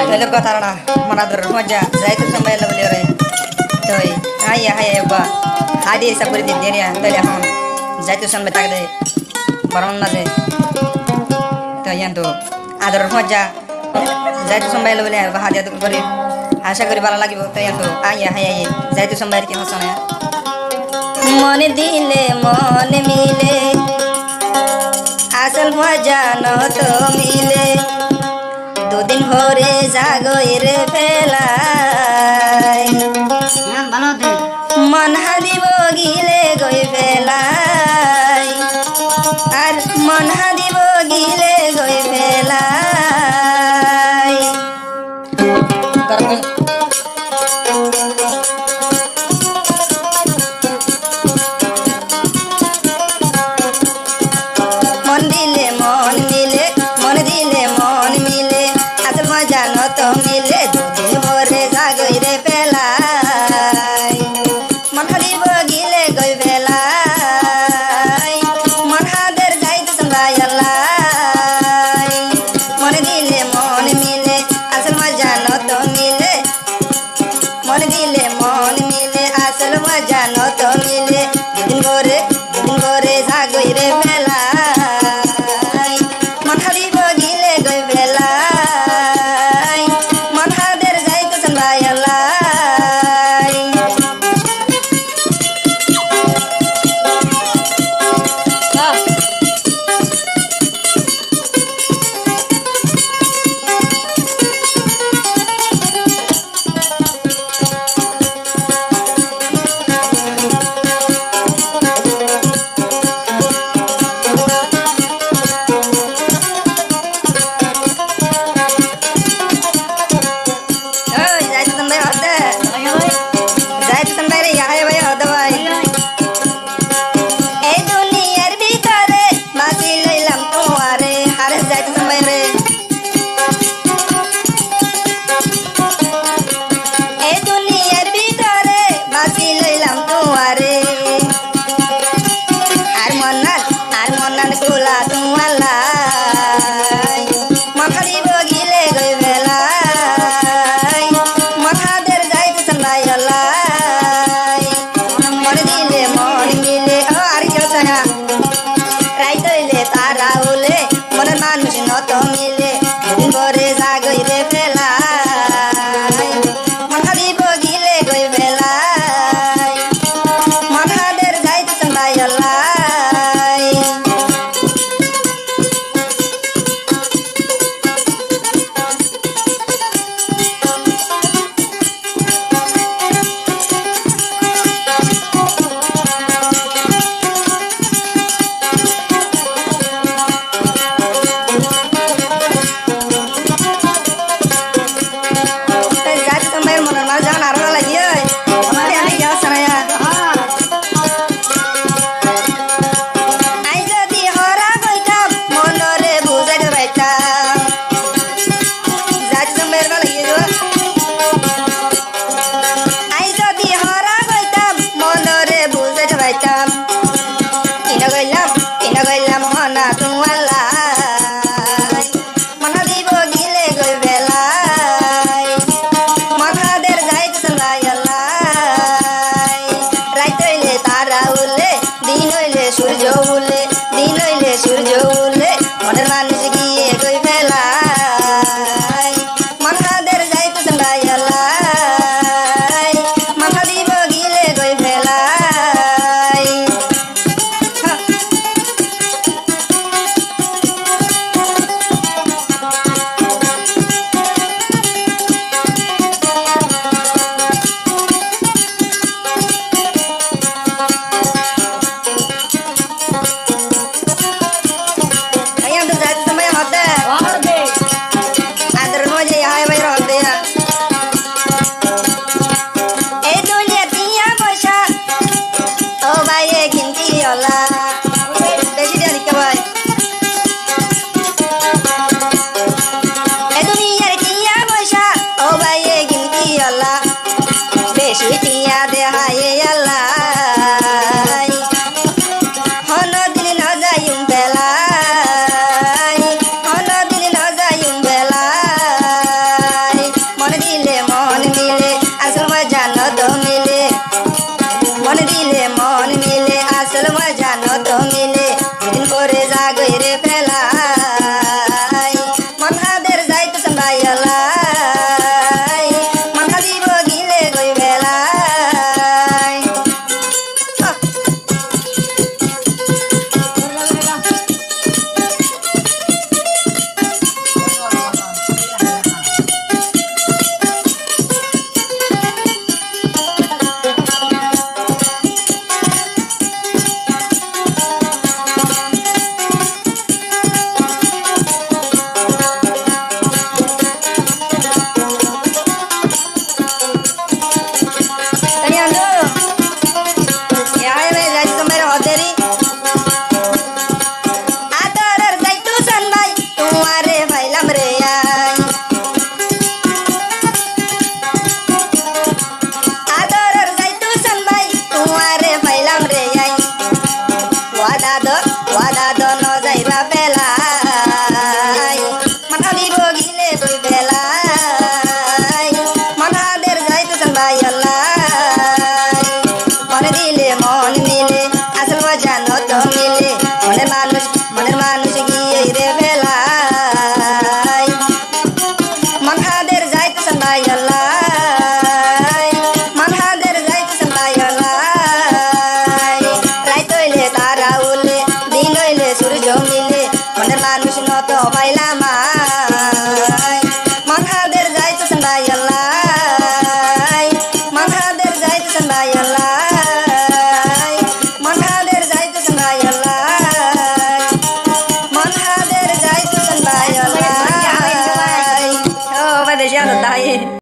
Lalu kau tarana mana dur maja zai tu sampai lalu lere. Toi ayah ba hadi saburi di dia tadi hon zai tu sampai tak deh baron na deh. Toi yang tu adur maja zai tu sampai lalu lere hadi tu beri आशा करी बाला लगी बहुत तो आइए जाए तो संभाल के हंसना है मन दिले मन मिले आसल मजा न तो मिले दो दिन भोरे जागोई रे फेलाई मन हादी बगिले गई फेलाई और मन हादी बगिले गई फेलाई मन दिले मन मिले मन दिले मन मिले असल मजा न तो मिले दो दिन भोरे जागई रे पेलाई मन हरी बगिले गई बेलाई मन हादर जाई तो संभायलाई मन दिले मन मिले असल मजा न तो मिले मन दिले मन मिले असल मजा न तो मिले दिन भोरे जागई रे बेलाई मन हरी बगिले गई बेलाई मन हादर जाई तो संभायलाई দিব গিলে বই বেলাই মনহাদের যাইতেছেন ভাই আল্লাহ মনে দিলে মন মিলে আসল মজা নত মিলে মনের মানুষ গিয়ে রে বেলাই মনহাদের যাইতেছেন ভাই আল্লাহ মনহাদের যাইতেছেন ভাই আল্লাহ রাইত হইলে তারা উলে দিন হইলে সূর্য মিলে মনের মানুষ নত পাইলাম মনহাদের যাইতেছেন ভাই আল্লাহ মনহাদের যাইতেছেন ভাই আল্লাহ মনহাদের যাইতেছেন ভাই আল্লাহ মনহাদের যাইতেছেন ভাই আল্লাহ ও ভাই দেশে আনন্দ